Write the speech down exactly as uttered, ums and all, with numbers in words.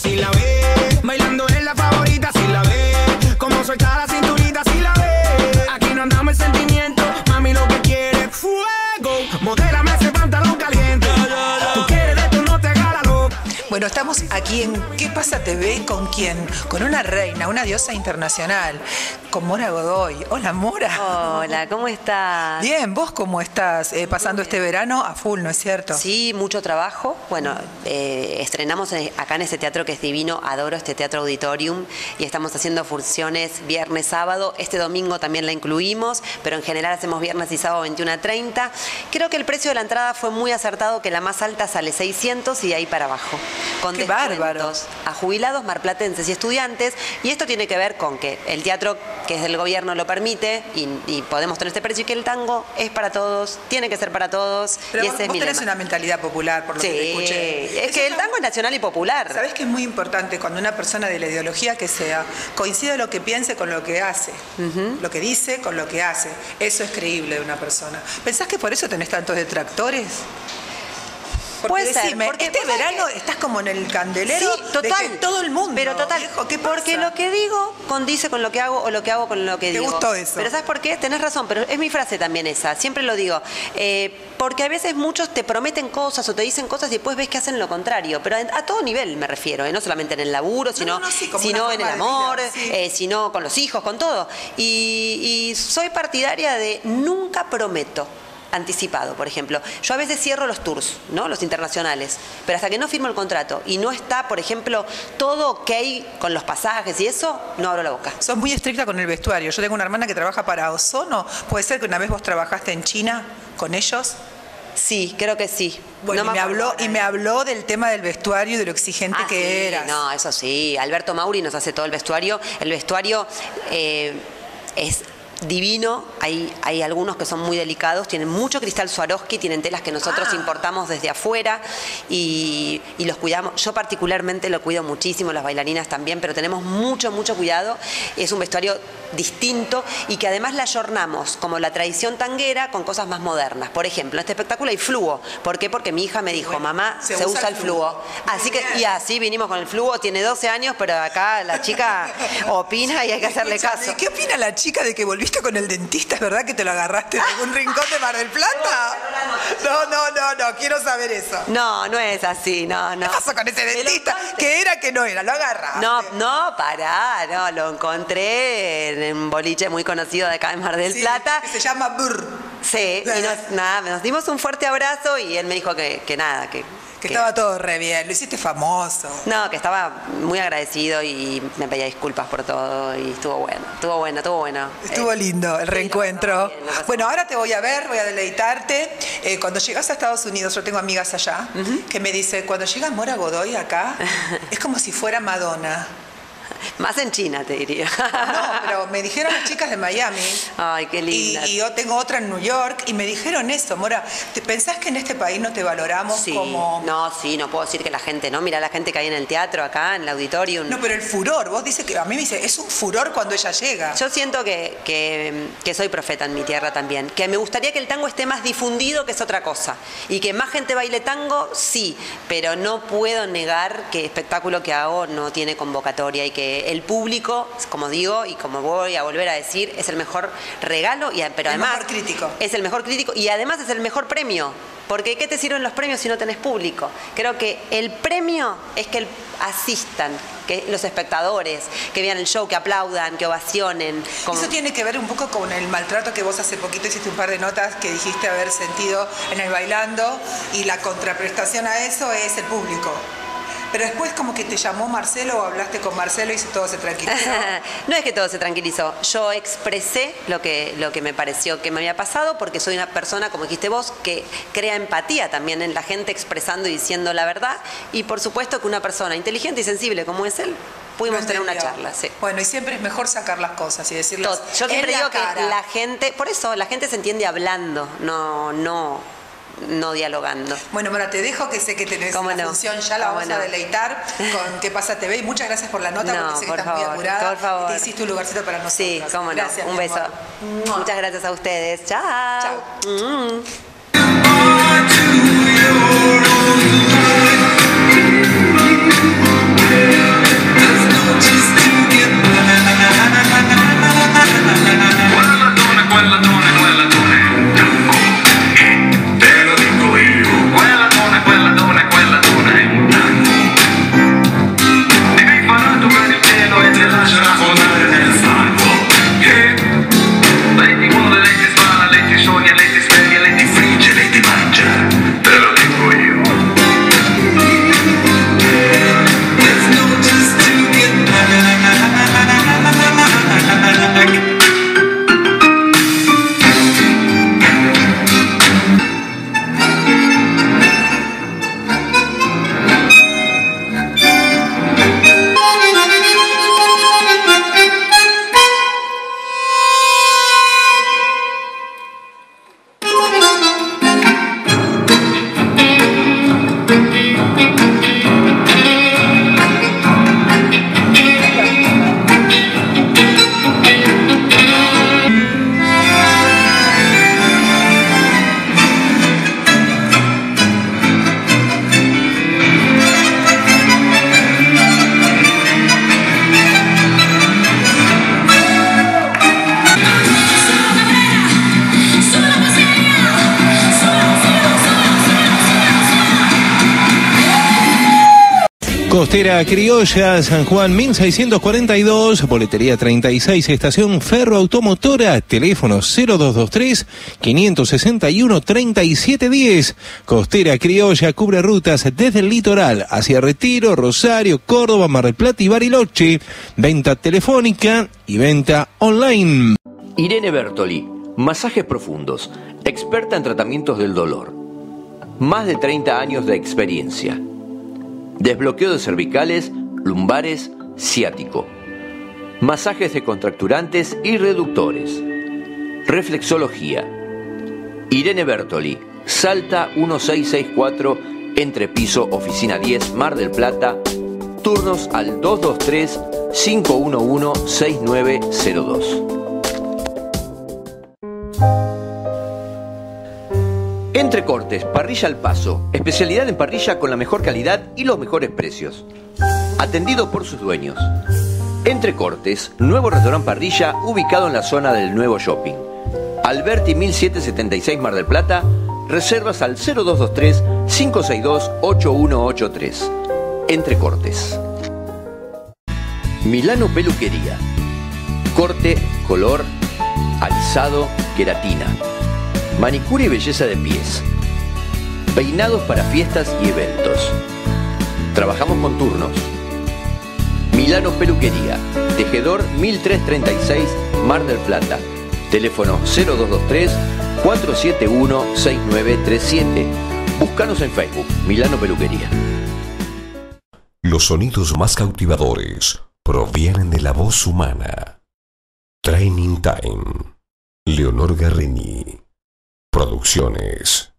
si la ve. Bailando en la favorita, si la ve. Como suelta la cinturita, si la ve. Aquí no andamos en sentimiento, mami lo que quiere es fuego. Modélame ese pantalón caliente. Tú quieres de esto, no te hagas la loca. Bueno, estamos aquí en ¿Qué pasa T V? ¿Con quién? Con una reina, una diosa internacional, con Mora Godoy. Hola, Mora. Hola, ¿cómo estás? Bien, ¿vos cómo estás? Eh, pasando este verano a full, ¿no es cierto? Sí, mucho trabajo. Bueno, eh, estrenamos en- acá en este teatro que es divino, adoro este teatro auditorium, y estamos haciendo funciones viernes, sábado. Este domingo también la incluimos, pero en general hacemos viernes y sábado veintiuno a treinta. Creo que el precio de la entrada fue muy acertado, que la más alta sale seiscientos y de ahí para abajo. Con ¡Qué descuentos bárbaro! a jubilados, marplatenses y estudiantes, y esto tiene que ver con que el teatro que es del gobierno lo permite y, y podemos tener este precio, y que el tango es para todos, tiene que ser para todos. Pero y vos, ese es vos mi tenés lema. una mentalidad popular, por lo Sí, que te escuché. es que el tango es nacional y popular. ¿Sabés que es muy importante cuando una persona de la ideología que sea coincide lo que piense con lo que hace? Uh-huh. Lo que dice con lo que hace. Eso es creíble de una persona. ¿Pensás que por eso tenés tantos detractores? Porque Puede ser, decime, porque este vos sabés verano que- estás como en el candelero Sí, total. de que todo el mundo. Pero total, Viejo, ¿qué pasa? porque lo que digo condice con lo que hago o lo que hago con lo que ¿Te digo. gustó eso? Pero ¿sabes por qué? Tenés razón, pero es mi frase también esa, siempre lo digo. Eh, porque a veces muchos te prometen cosas o te dicen cosas y después ves que hacen lo contrario. Pero a, a todo nivel me refiero, ¿eh? No solamente en el laburo, sino, no, sí, como sino una en el forma de amor, vida, sí. eh, sino con los hijos, con todo. Y, y soy partidaria de nunca prometo anticipado, por ejemplo. Yo a veces cierro los tours, ¿no? Los internacionales, pero hasta que no firmo el contrato y no está, por ejemplo, todo ok con los pasajes y eso, no abro la boca. Sos muy estricta con el vestuario. Yo tengo una hermana que trabaja para Ozono. ¿Puede ser que una vez vos trabajaste en China con ellos? Sí, creo que sí. Bueno, No y, me acuerdo habló, ahora y bien. me habló del tema del vestuario y de lo exigente Ah, que sí, eras. No, eso sí. Alberto Mauri nos hace todo el vestuario. El vestuario eh, es divino. Hay, hay algunos que son muy delicados. Tienen mucho cristal Swarovski, tienen telas que nosotros Ah. importamos desde afuera y, y los cuidamos. Yo particularmente lo cuido muchísimo, las bailarinas también, pero tenemos mucho, mucho cuidado. Es un vestuario distinto y que además la ayornamos como la tradición tanguera con cosas más modernas. Por ejemplo, en este espectáculo hay fluo. ¿Por qué? Porque mi hija me dijo, Bueno, mamá, se se, usa usa el el fluo. Así que, y así vinimos con el fluo. Tiene doce años, pero acá la chica opina y hay que hacerle Escúchame, caso. ¿qué opina la chica de que volviste con el dentista? ¿Es verdad que te lo agarraste en algún rincón de Mar del Plata? No, no, no, no, quiero saber eso. No, no es así, no, no. ¿Qué pasó con ese Me lo dentista? conté. ¿Qué era, que no era? ¿Lo agarraste? No, no, pará, no, lo encontré en un boliche muy conocido de acá de Mar del Sí, Plata. que se llama Brr. Sí, y nos, nada, nos dimos un fuerte abrazo y él me dijo que, que nada, que, Que estaba todo re bien, lo hiciste famoso. no, que estaba muy agradecido y me pedía disculpas por todo y estuvo bueno, estuvo bueno, estuvo bueno. Estuvo Eh, lindo el sí, lo reencuentro. pasamos bien, lo pasamos Bueno, ahora te voy a ver, voy a deleitarte. Eh, cuando llegas a Estados Unidos, yo tengo amigas allá, que me dicen, cuando llega Mora Godoy acá, es como si fuera Madonna. Más en China, te diría. No, pero me dijeron las chicas de Miami. Ay, qué Y, linda. y yo tengo otra en New York y me dijeron eso, Mora, ¿te pensás que en este país no te valoramos Sí, como...? no, sí, no puedo decir que la gente, ¿no? Mira la gente que hay en el teatro acá, en el auditorium. No, pero el furor, vos dices que a mí me dice, es un furor cuando ella llega. Yo siento que, que, que soy profeta en mi tierra también, que me gustaría que el tango esté más difundido, que es otra cosa, y que más gente baile tango, sí, pero no puedo negar que el espectáculo que hago no tiene convocatoria y que el público, como digo y como voy a volver a decir, es el mejor regalo, y, pero El además mejor crítico. es el mejor crítico y además es el mejor premio. Porque ¿qué te sirven los premios si no tenés público? Creo que el premio es que el- asistan, que los espectadores, que vean el show, que aplaudan, que ovacionen. como- Eso tiene que ver un poco con el maltrato que vos hace poquito hiciste un par de notas que dijiste haber sentido en el bailando, y la contraprestación a eso es el público. Pero después como que te llamó Marcelo o hablaste con Marcelo y todo se tranquilizó. No es que todo se tranquilizó. Yo expresé lo que, lo que me pareció que me había pasado porque soy una persona, como dijiste vos, que crea empatía también en la gente expresando y diciendo la verdad. Y por supuesto que una persona inteligente y sensible como es él, pudimos Lo tener una entendió. charla. Sí. Bueno, y siempre es mejor sacar las cosas y decirlas Tot- Yo siempre en la digo cara. que la gente, por eso la gente se entiende hablando, no, no, no dialogando. Bueno, Mora, te dejo, que sé que tenés ¿Cómo una no? función, ya la ¿Cómo vamos a no? deleitar con ¿Qué pasa T V? Y muchas gracias por la nota, No, porque sé que por estás muy favor, apurada. por favor. Y te hiciste un lugarcito para nosotros. Sí, cómo no. Gracias, Un mi beso. amor. Muchas gracias a ustedes. Chao. Chao. Mm. Yeah. Costera Criolla, San Juan mil seiscientos cuarenta y dos, boletería treinta y seis, estación Ferro Automotora, teléfono cero dos dos tres, cinco seis uno, treinta y siete diez. Costera Criolla cubre rutas desde el litoral hacia Retiro, Rosario, Córdoba, Mar del Plata y Bariloche. Venta telefónica y venta online. Irene Bertoli, masajes profundos, experta en tratamientos del dolor. Más de treinta años de experiencia. Desbloqueo de cervicales, lumbares, ciático. Masajes descontracturantes y reductores. Reflexología. Irene Bertoli, Salta mil seiscientos sesenta y cuatro, Entrepiso, Oficina diez, Mar del Plata. Turnos al dos dos tres, cinco uno uno, seis nueve cero dos. Entre Cortes, parrilla al paso, especialidad en parrilla con la mejor calidad y los mejores precios. Atendido por sus dueños. Entre Cortes, nuevo restaurante parrilla ubicado en la zona del nuevo shopping. Alberti mil setecientos setenta y seis, Mar del Plata, reservas al cero dos dos tres, cinco seis dos, ocho uno ocho tres. Entre Cortes. Milano Peluquería. Corte, color, alisado, queratina. Manicura y belleza de pies. Peinados para fiestas y eventos. Trabajamos con turnos. Milano Peluquería. Tejedor mil trescientos treinta y seis, Mar del Plata. Teléfono cero dos dos tres, cuatro siete uno, seis nueve tres siete. Búscanos en Facebook, Milano Peluquería. Los sonidos más cautivadores provienen de la voz humana. Training Time. Leonor Garrini. Producciones.